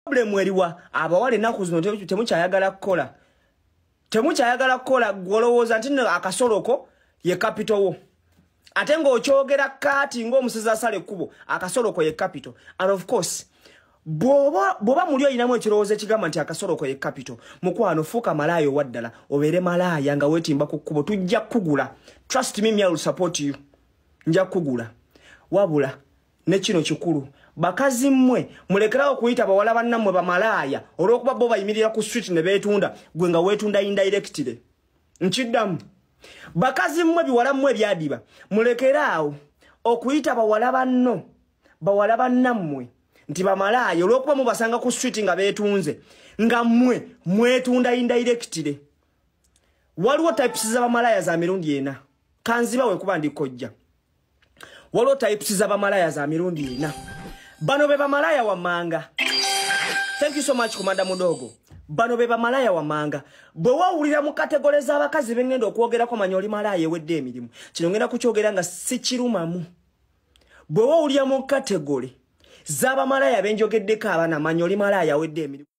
problem eriwa abawale naku zino temukyayagala kukola. Temukyayagala kukola golowooza nti akasoloko ye capital wo. Ate ng'okyogera kati ng'omusezi asale kubo akasoloko ye capital. And of course boba muli oyinamu ekirowoozo ekigamba nti akasoloko ye capital. Mukwano fuuka malaayo waddala obeere malaaya nga weetimba ku kkubo tujja kugula. Trust me, I will support you. Nja kugula. Wabula ne kino kikulu. Bakazi mmwe mulekerawo kuyita bawala bannammwe bamalaya olw'okuba bo bayimirira ku street ne beetunda gwe nga weetunda indirectly. Nkiddamu. Bakazi mmwe biwala mmwe byadiba mulekerawo okuyita bawala bannammwe nti bamalaya olw'okuba mubasanga ku street nga beetunze nga mmwe mwetunda indirectly. Waliwo types z'abamalaya za mirundi ena. Kanziba we kuba ndikojja. Waliwo types z'abamalaya za mirundi ena. Bano be bamalaya wa manga. Thank you so much Komanda Mudogo. Bano be bamalaya wa manga. Bwe wawulira mu kategole z'abakazi bengenda okwogerako manyoli malaya ewedde emirimu. Kino ngenda kukyogera nga si kirumamu. Bwe wawulira mu kategole z'abamalaya benjogeddeko abaana manyoli malaya ewedde emirimu.